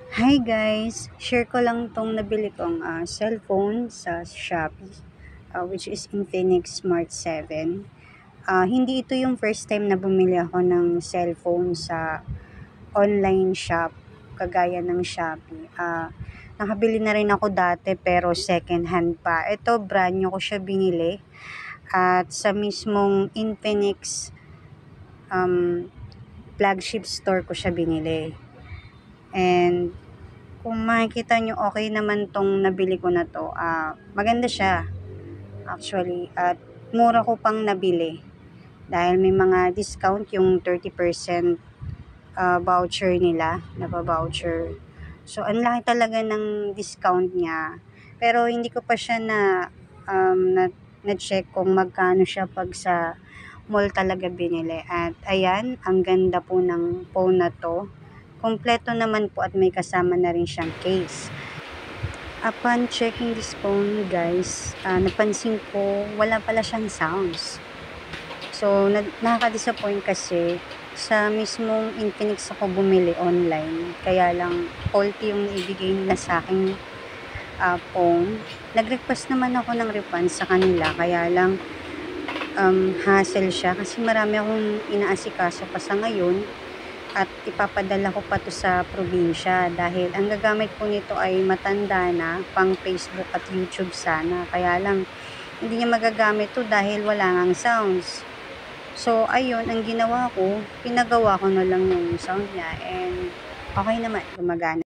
Hi guys! Share ko lang tong nabili kong cellphone sa Shopee, which is Infinix Smart 7. Hindi ito yung first time na bumili ako ng cellphone sa online shop, kagaya ng Shopee. Nakabili na rin ako dati pero second hand pa. Ito brand new ko siya binili at sa mismong Infinix flagship store ko siya binili. And kung makikita nyo, okay naman tong nabili ko na to. Maganda siya, actually. At mura ko pang nabili. Dahil may mga discount yung 30% voucher nila, napa-voucher. So, ang laki talaga ng discount niya. Pero hindi ko pa siya na-check kung magkano siya pag sa mall talaga binili. At ayan, ang ganda po ng phone na to. Kompleto naman po at may kasama na rin siyang case. Upon checking this phone guys, napansin ko wala pala siyang sounds. So, nakaka-disappoint kasi sa mismong Infinix ako bumili online. Kaya lang, faulty yung ibigay nila sa aking phone. Nag-request naman ako ng refund sa kanila. Kaya lang, hassle siya kasi marami akong inaasikaso pa sa ngayon. At ipapadala ko pa to sa probinsya dahil ang gagamit ko nito ay matanda na, pang Facebook at YouTube sana. Kaya lang, hindi niya magagamit to dahil wala ngang sounds. So, ayun, ang ginawa ko, pinagawa ko na lang yung sound niya and okay naman, gumagana.